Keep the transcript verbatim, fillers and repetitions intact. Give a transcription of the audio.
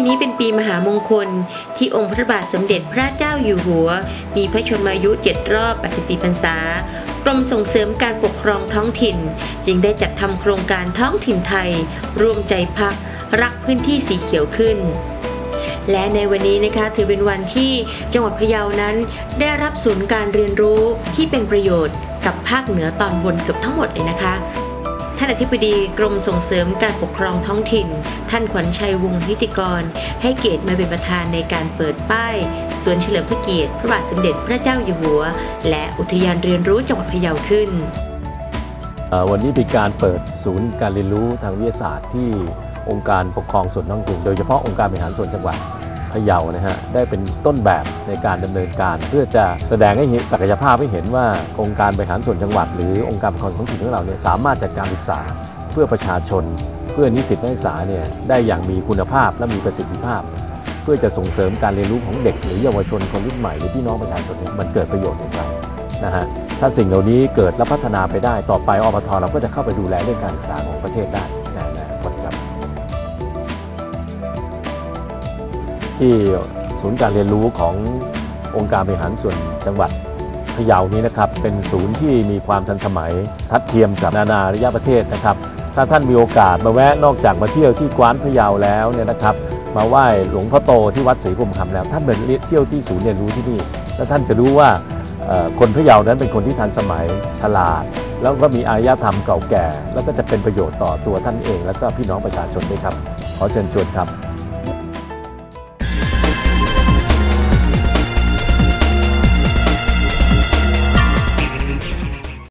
นี้เป็นปีมหามงคลที่องค์พระบาทสมเด็จพระเจ้าอยู่หัวมีพระชนมายุเจ็ดรอบแปดสิบสี่พรรษากรมส่งเสริมการปกครองท้องถิ่นจึงได้จัดทำโครงการท้องถิ่นไทยร่วมใจพักรักพื้นที่สีเขียวขึ้นและในวันนี้นะคะถือเป็นวันที่จังหวัดพะเยานั้นได้รับศูนย์การเรียนรู้ที่เป็นประโยชน์กับภาคเหนือตอนบนเกือบทั้งหมดเลยนะคะท่านอธิบดีกรมส่งเสริมการปกครองท้องถิ่นท่านขวัญชัยวงศ์นิติกรให้เกียรติมาเป็นประธานในการเปิดป้ายสวนเฉลิมพระเกียรติพระบาทสมเด็จพระเจ้าอยู่หัวและอุทยานเรียนรู้จังหวัดพะเยาขึ้นวันนี้เป็นการเปิดศูนย์การเรียนรู้ทางวิทยาศาสตร์ที่องค์การปกครองส่วนท้องถิ่นโดยเฉพาะองค์การบริหารส่วนจังหวัดพะเยานะฮะได้เป็นต้นแบบในการดำเนินการเพื่อจะแสดงให้เห็นศักยภาพให้เห็นว่าองค์การบริหารส่วนจังหวัดหรือองค์การปกครองท้องถิ่นของเราเนี่ยสามารถจัดการศึกษาเพื่อประชาชนเพื่อนิสิตนักศึกษาเนี่ยได้อย่างมีคุณภาพและมีประสิทธิภาพเพื่อจะส่งเสริมการเรียนรู้ของเด็กหรือเยาวชนคนรุ่นใหม่หรือพี่น้องประชาชนมันเกิดประโยชน์อย่างไรนะฮะถ้าสิ่งเหล่านี้เกิดและพัฒนาไปได้ต่อไปอปท.เราก็จะเข้าไปดูแลเรื่องการศึกษาของประเทศได้ในอนาคตครับที่ศูนย์การเรียนรู้ขององค์การบริหารส่วนจังหวัดพะเยานี้นะครับเป็นศูนย์ที่มีความทันสมัยทัดเทียมกับนานาอารยประเทศนะครับถ้าท่านมีโอกาสมาแวะนอกจากมาเที่ยวที่กวานพะเยาแล้วเนี่ยนะครับมาไหว้หลวงพ่อโตที่วัดศรีพรหมคำแล้วท่านเดินเที่ยวที่ศูนย์เรียนรู้ที่นี่แล้วท่านจะรู้ว่าคนพะเยานั้นเป็นคนที่ทันสมัยฉลาดแล้วก็มีอารยธรรมเก่าแก่แล้วก็จะเป็นประโยชน์ต่อตัวท่านเองและก็พี่น้องประชาชนด้วยครับขอเชิญชวนครับ